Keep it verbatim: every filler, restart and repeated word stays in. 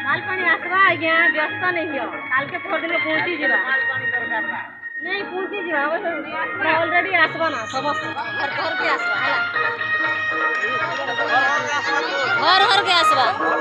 माल पानी आसवा आज्ञा व्यस्त नहीं हो काल के पहर दिन पहुंची जीवा माल पानी दरकार बा नहीं पहुंची जीवा ऑलरेडी आसवा ना समस्त घर घर के आसवा हला घर घर के आसवा